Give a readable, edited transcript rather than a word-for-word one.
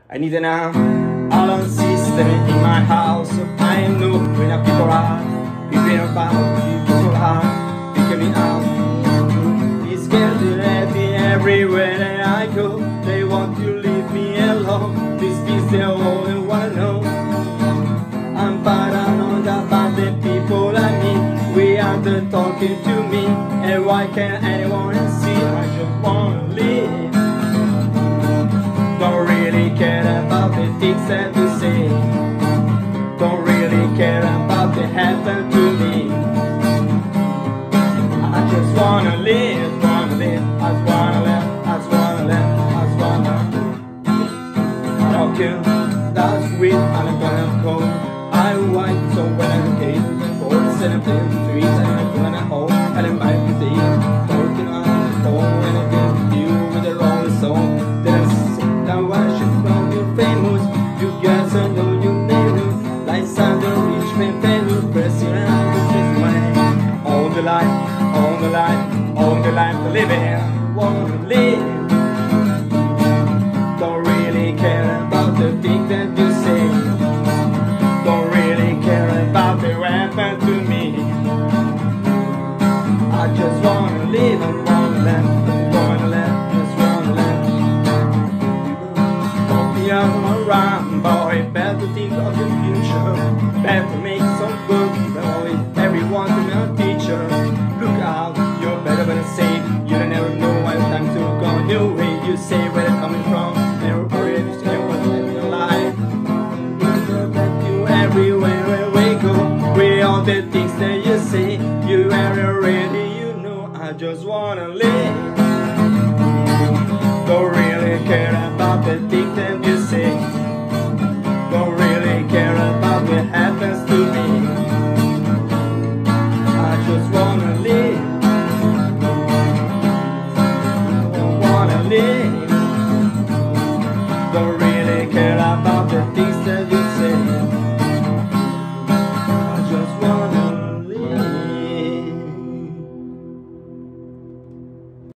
I need an alarm system in my house. I know when people are peeping about, people are picking me out. It's getting ready everywhere that I go. They want to leave me alone. This is the only one I know. I'm paranoid about the people I meet. We are the talking to me, and why can't anyone see? I just wanna live. Don't really care about the things that you say. Don't really care about the happen to me. I just wanna live, wanna live. I just wanna live, I just wanna live, I just wanna live. I don't care, that's sweet, I'm gonna go. I white, so when I'm getting bored, set up in the street, and I'm gonna home, and I might be there, talking on the phone, and I get with you with a rolling song. Then I sit down, I should know you're famous. You guys, I know you name. Like Sandra Richmond, famous, pressing around with my hand. All the life, all the life, all the life to live in. Wanna live. Don't really care about the things that you say. Don't really care about the weapon to me. I just wanna live, I wanna live, I wanna live, just wanna live. Don't be around, boy, better think of your future. Better make some good, boy, everyone to be a teacher. Look out, you're better than safe. You don't ever know when time to go your way. You say where they're coming from, never worry, you say what's in your life. Everywhere we go, we all the things that you say. You are already, you know. I just wanna live. Don't really care about the things that